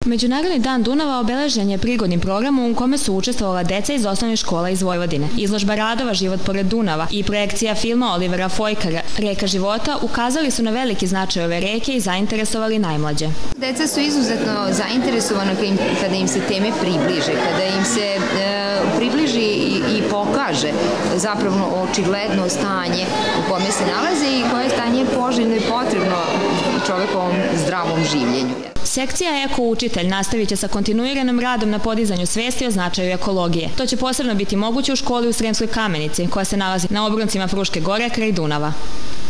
Međunarodni dan Dunava obeležen je prigodnim programom u kome su učestvovala deca iz osnovnih škola iz Vojvodine. Izložba radova Život pored Dunava i projekcija filma Olivera Fojkara Reka života ukazali su na veliki značaj ove reke i zainteresovali najmlađe. Deca su izuzetno zainteresovana kada im se teme približe, kada im se približi i pokaže zapravo očigledno stanje u kome se nalaze i koje stanje je poželjno i potrebno čovekovom zdravom življenju. Sekcija Eko učitelj nastavit će sa kontinuiranim radom na podizanju svesti o značaju ekologije. To će posebno biti moguće u školi u Sremskoj Kamenici, koja se nalazi na obroncima Fruške gore kraj Dunava.